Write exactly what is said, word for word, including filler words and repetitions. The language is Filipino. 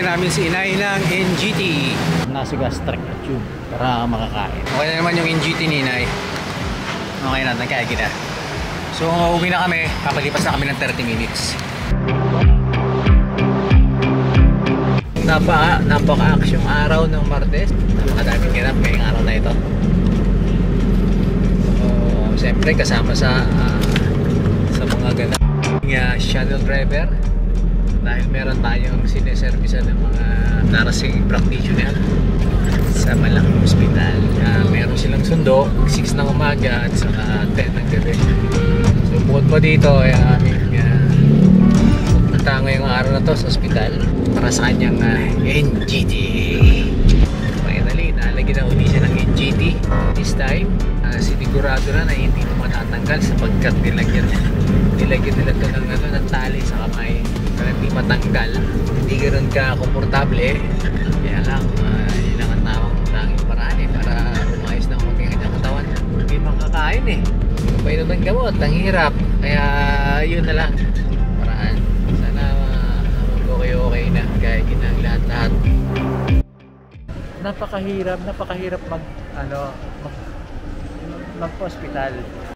Lalagyan namin si inay ng N G T. Nasa gastric tube para makakain. Okay na naman yung N G T ni inay. Okay na, nagkaigi na. So uwi na kami, papalipas na kami ng thirty minutes. Napaka, napaka-aksyong araw ng Martes. Napakadaming ganap ngayong araw na ito. So, siyempre kasama sa uh, sa mga ganap ng shuttle driver. Dahil meron tayong sineservisan ng mga nursing practitioner sa malaking ospital. Uh, meron silang sundo, six ng umaga at saka ten ng gabi. So bukod po dito ay aming uh, pupunta ngayong araw na to sa ospital para sa kanyang uh, N G T. Finally, nalagyan na uli siya ng N G T. This time, uh, sinigurado na na hindi ito matatanggal sapagkat nilagyan nilagyan nila ito ng, ano, ng tali sa kamay para hindi matanggal. Hindi ganoon ka komportable. Kaya lang, uh, yun lang ang tawang tanging paraan eh, para umayos ng konting kanyang katawan. Hindi makakain eh. Painom ng gamot, ang hirap. Kaya yun na lang paraan. Sana uh, okay-okay na kaya ginang lahat-lahat. Napakahirap, napakahirap mag ano mag magpa-hospital.